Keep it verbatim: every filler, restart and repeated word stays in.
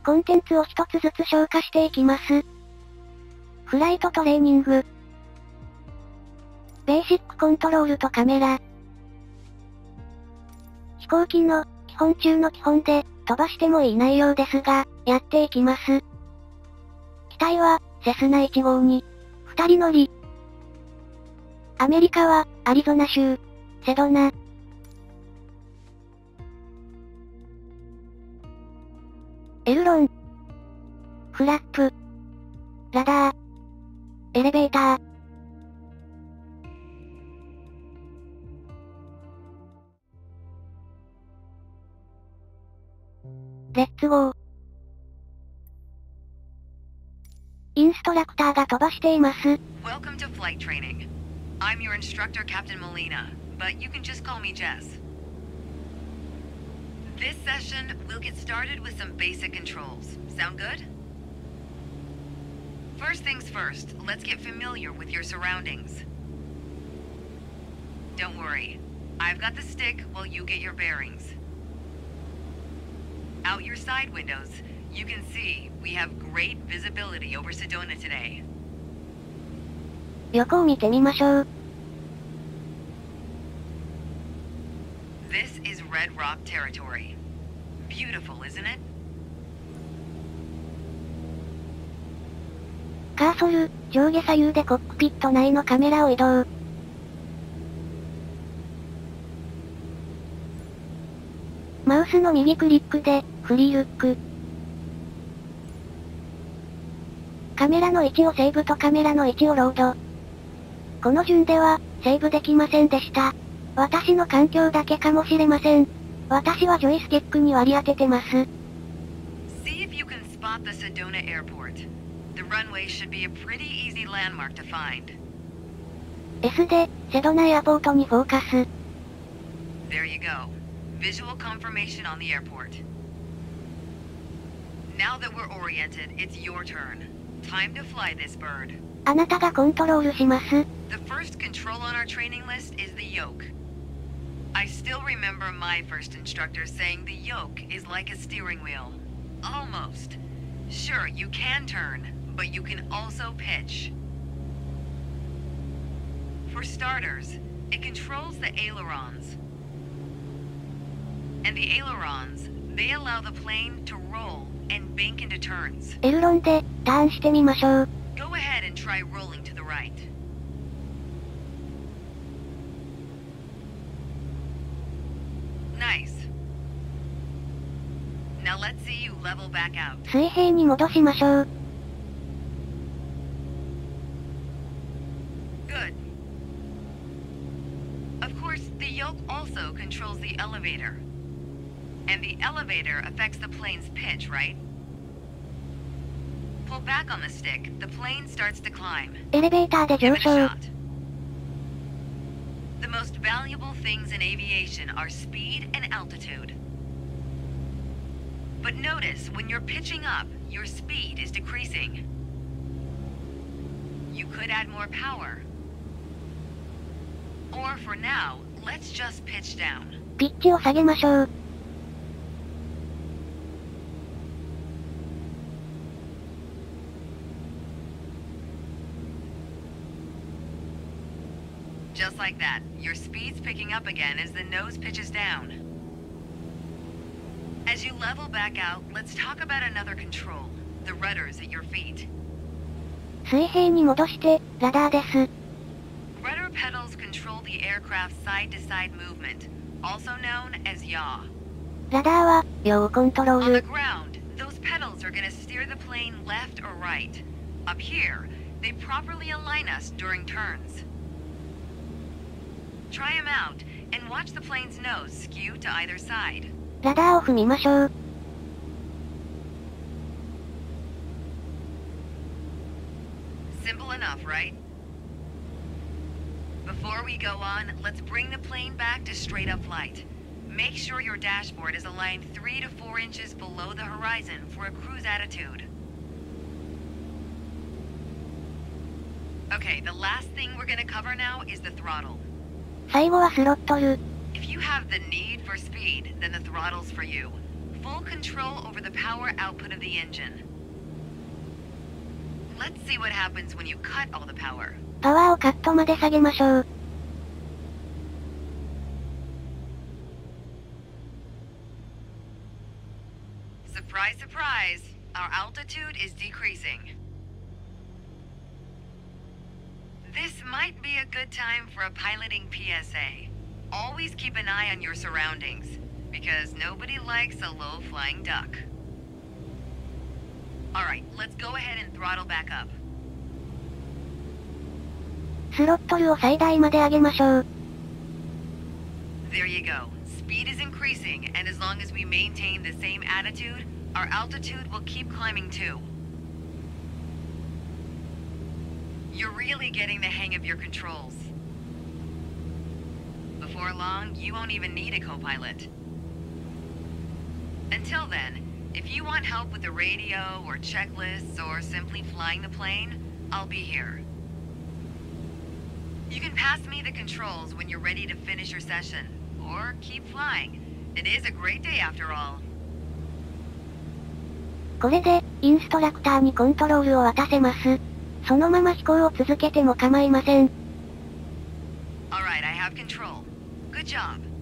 コンテンツを一つずつ消化していきます。フライトトレーニング。ベーシックコントロールとカメラ。飛行機の、基本中の基本で、飛ばしてもいい内容ですが、やっていきます。機体は、セスナいちごうに、二人乗り。アメリカは、アリゾナ州、セドナ。エルロン。フラップ。ラダー。エレベーター。レッツゴー。インストラクターが飛ばしています。 Welcome to flight training. I'm your instructor, Captain Molina, but you can just call me Jess. This session, we'll get started with some basic controls. Sound good? First things first, let's get familiar with your surroundings. Don't worry, I've got the stick while you get your bearings. Out your side windows, you can see we have great visibility over Sedona today. 横を見てみましょう。 This is Red Rock territory. Beautiful, isn't it? カーソル、上下左右でコックピット内のカメラを移動。マウスの右クリックで、フリールック。カメラの位置をセーブとカメラの位置をロード。この順では、セーブできませんでした。私の環境だけかもしれません。私はジョイスティックに割り当ててます。 See if you can spot the Sedona airport. The runway should be a pretty easy landmark to find. S で、セドナエアポートにフォーカス。 There you go. Visual confirmation on the airport. Now that we're oriented, it's your turn. Time to fly this bird. あなたがコントロールします。 The first control on our training list is the yoke. I still remember my first instructor saying the yoke is like a steering wheel. Almost. Sure, you can turn, but you can also pitch. For starters, it controls the ailerons. And the ailerons, they allow the plane to roll and bank into turns. エルロンで、ターンしてみましょう。 Go ahead and try rolling to the right. Nice. Now let's see you level back out. 水平に戻しましょう。 Good. Of course, the yoke also controls the elevator. And the elevator affects the plane's pitch, right? Pull back on the stick, the plane starts to climb. エレベーターで Give 上 it a 昇。 shot. The most valuable things in aviation are speed and altitude. But notice, when you're pitching up, your speed is decreasing. You could add more power. Or for now, let's just pitch down. ピッチを下げましょう。 Just like that, your speed's picking up again as the nose pitches down. As you level back out, let's talk about another control, the rudders at your feet. 水平に戻して、ラダーです。 Rudder pedals control the aircraft's side-to-side movement, also known as yaw. ラダーは、ヤをコントロー On the ル。 ground, those pedals are going to steer the plane left or right. Up here, they properly align us during turns. Try them out, and watch the plane's nose skew to either side. ラダーを踏みましょう。 Simple enough, right? Before we go on, let's bring the plane back to straight-up flight. Make sure your dashboard is aligned three to four inches below the horizon for a cruise attitude. Okay, the last thing we're gonna cover now is the throttle. 最後はスロットル。 If you have the need for speed, then the throttle's for you. full control over the power output of the engine. Let's see what happens when you cut all the power. パワーをカットまで下げましょう。 Surprise, surprise. Our altitude is decreasing. This might be a good time for a piloting P S A. Always keep an eye on your surroundings, because nobody likes a low-flying duck. Alright, let's go ahead and throttle back up. スロットルを最大まで上げましょう。 There you go. Speed is increasing, and as long as we maintain the same attitude, our altitude will keep climbing too. You're really getting the hang of your controls. Before long, you won't even need a co-pilot. Until then, if you want help with the radio or checklists or simply flying the plane, I'll be here. You can pass me the controls when you're ready to finish your session, or keep flying. It is a great day after all. これで、インストラクターにコントロールを渡せます。そのまま飛行を続けても構いません。 Alright, I have control. Good job.